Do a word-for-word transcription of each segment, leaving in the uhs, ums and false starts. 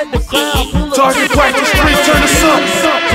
set the crowd full of Target practice, street, turn us up.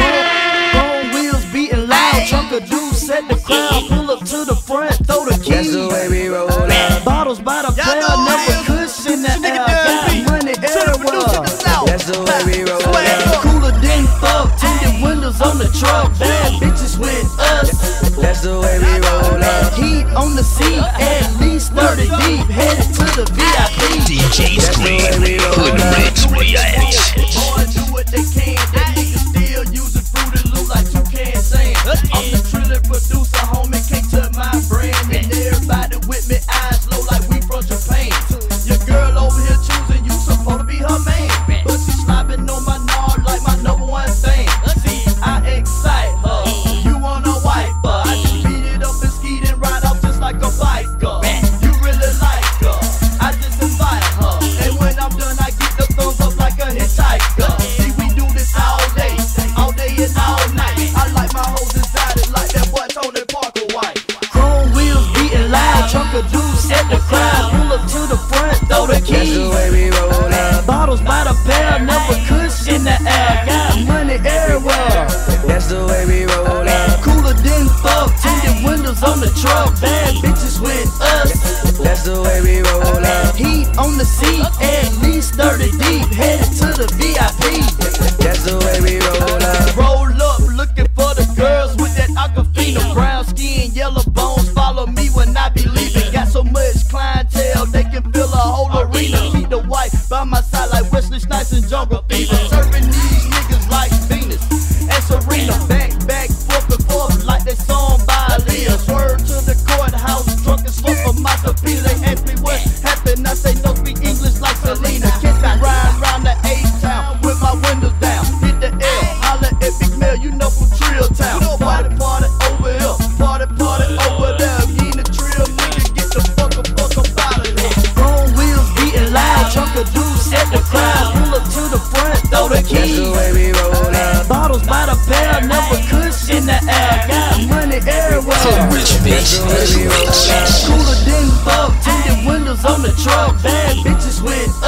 Bone wheels beating loud, trunk of dudes set the crowd, pull up to the front, throw the keys. That's the way we roll out. Bottles by the pound, never cushion the air, got money everywhere. That's the way we roll out. Cooler than fuck, tinted windows on the truck, bad bitches with us. That's the way we roll out. Heat on the seat, at least thirty deep, headed to the V I P. D J Scream, Hood Mix Reacts. Boys do what they can, that niggas still using Fruity Loop like two cans saying. I'm the Trillville producer, homie, can't touch my brand. And everybody with me, eyes low like we from Japan. Your girl over here choosing you, supposed to be her man, but she slobbing on my nard like my number one thing. See, I excite her, you wanna wipe her. I just beat it up and ski and ride off just like a biker. You really like her, I just invite her, and when I'm done I get the thumbs up like a hitchhiker. See, we do this all day, all day and all night. I like my hoes exotic like that boy Tony Parker White. Chrome wheels beating loud, trunk of dudes set the crowd, pull up to the front, throw the That's keys. the way we roll out. Bottles by the pair, never cushion the air, got money everywhere. That's the way we roll out. Cooler than fuck, tinted windows on the truck, bad bitches with us. That's the way we roll out. Heat on the seat, at least thirty deep, headed to the V I P. That's the way we roll out. Roll up, looking for the girls with that aquafina, brown skin, yellow bones. Follow me when I be leaving. Got so much clientele, they can fill a whole arena. Keep the white by my side like Wesley Snipes and Jungle Fever. Serving these niggas like Venus and Serena. Back, back, forth and forth like that song by Aaliyah. Swerve to the courthouse, drunk and slow for my tequila. They ask me what happened, I say no speak English like Selena. Kiss me ride round the A-town with my windows down. Hit the L, holla at Big Mel, you know from Trill Town. Party, party over here, party, party over there. If you ain't a Trill nigga, get the fuck up, fuck up out of here. Chrome wheels beating loud, trunk of dudes set the crowd, pull up to the front, throw the That's keys. the way we roll out. Bottles by the pair, never cushion the air, got money everywhere. Rich Mix, Hood Mix. Cooler than fuck, tinted windows on the truck, bad bitches with